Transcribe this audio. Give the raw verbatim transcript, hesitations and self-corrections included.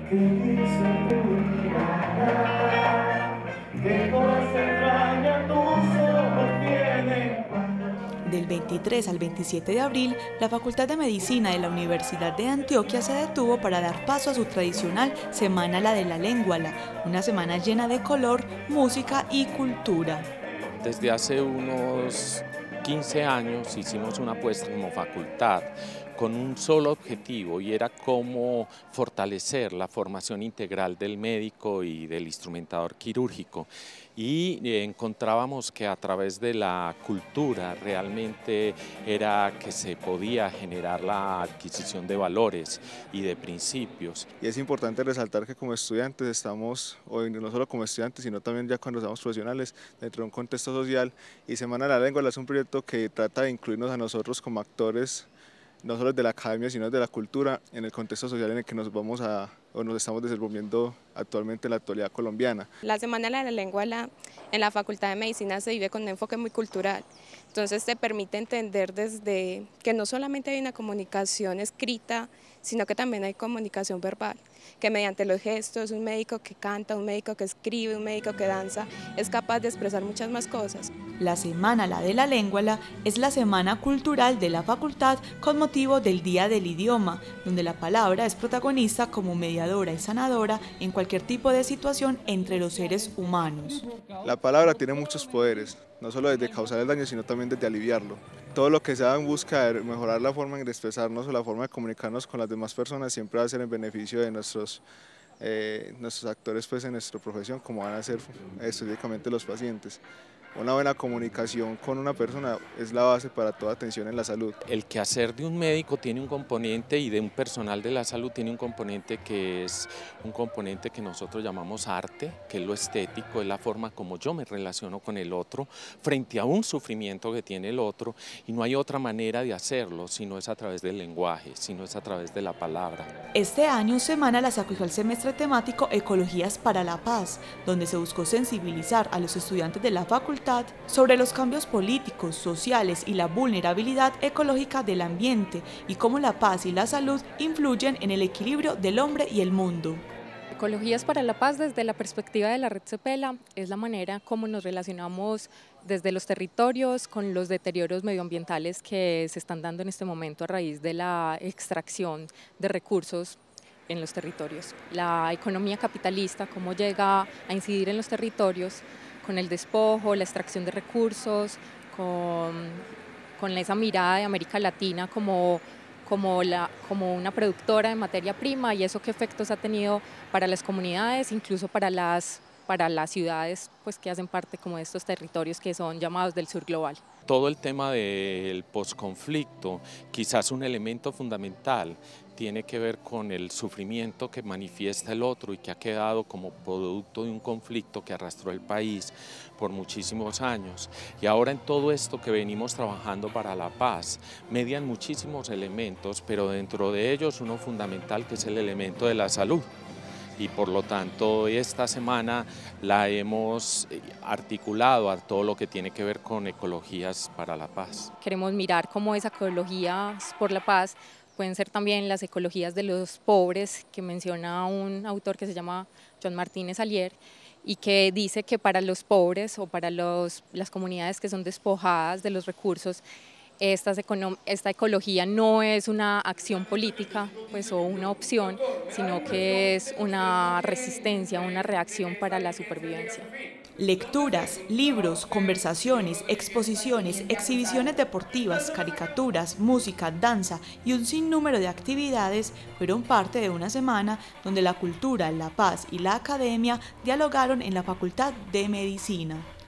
que dice tu mirada, que por las entrañas tus ojos vienen. Del veintitrés al veintisiete de abril, la Facultad de Medicina de la Universidad de Antioquia se detuvo para dar paso a su tradicional Semana La de la Lenguala, una semana llena de color, música y cultura. Desde hace unos quince años hicimos una apuesta como facultad con un solo objetivo, y era cómo fortalecer la formación integral del médico y del instrumentador quirúrgico. Y encontrábamos que a través de la cultura realmente era que se podía generar la adquisición de valores y de principios. Y es importante resaltar que como estudiantes estamos, hoy no solo como estudiantes, sino también ya cuando somos profesionales, dentro de un contexto social, y Semana de la Lengua es un proyecto que trata de incluirnos a nosotros como actores, no solo de la academia, sino de la cultura, en el contexto social en el que nos vamos a, o nos estamos desenvolviendo actualmente en la actualidad colombiana. La Semana de la Lengua la, en la Facultad de Medicina se vive con un enfoque muy cultural, entonces te permite entender desde que no solamente hay una comunicación escrita, sino que también hay comunicación verbal, que mediante los gestos, un médico que canta, un médico que escribe, un médico que danza, es capaz de expresar muchas más cosas. La Semana La de la Lenguala es la semana cultural de la facultad con motivo del Día del Idioma, donde la palabra es protagonista como mediadora y sanadora en cualquier tipo de situación entre los seres humanos. La palabra tiene muchos poderes, no solo desde causar el daño, sino también desde aliviarlo. Todo lo que se haga en busca de mejorar la forma de expresarnos o la forma de comunicarnos con las demás personas siempre va a ser en beneficio de nuestros, eh, nuestros actores pues, en nuestra profesión, como van a ser específicamente los pacientes. Una buena comunicación con una persona es la base para toda atención en la salud. El quehacer de un médico tiene un componente, y de un personal de la salud tiene un componente que es un componente que nosotros llamamos arte, que es lo estético, es la forma como yo me relaciono con el otro frente a un sufrimiento que tiene el otro, y no hay otra manera de hacerlo si no es a través del lenguaje, si no es a través de la palabra. Este año Semana las acogió el semestre temático Ecologías para la Paz, donde se buscó sensibilizar a los estudiantes de la facultad sobre los cambios políticos, sociales y la vulnerabilidad ecológica del ambiente y cómo la paz y la salud influyen en el equilibrio del hombre y el mundo. Ecologías para la Paz, desde la perspectiva de la Red Cepela, es la manera como nos relacionamos desde los territorios con los deterioros medioambientales que se están dando en este momento a raíz de la extracción de recursos en los territorios. La economía capitalista, cómo llega a incidir en los territorios con el despojo, la extracción de recursos, con, con esa mirada de América Latina como, como, la, como una productora de materia prima, y eso qué efectos ha tenido para las comunidades, incluso para las, para las ciudades pues, que hacen parte como de estos territorios que son llamados del sur global. Todo el tema del posconflicto, quizás un elemento fundamental, tiene que ver con el sufrimiento que manifiesta el otro y que ha quedado como producto de un conflicto que arrastró el país por muchísimos años. Y ahora en todo esto que venimos trabajando para la paz, median muchísimos elementos, pero dentro de ellos uno fundamental, que es el elemento de la salud. Y por lo tanto esta semana la hemos articulado a todo lo que tiene que ver con ecologías para la paz. Queremos mirar cómo esa ecología por la paz pueden ser también las ecologías de los pobres, que menciona un autor que se llama John Martínez Alier, y que dice que para los pobres o para los, las comunidades que son despojadas de los recursos, Esta, esta ecología no es una acción política pues, o una opción, sino que es una resistencia, una reacción para la supervivencia. Lecturas, libros, conversaciones, exposiciones, exhibiciones deportivas, caricaturas, música, danza y un sinnúmero de actividades fueron parte de una semana donde la cultura, la paz y la academia dialogaron en la Facultad de Medicina.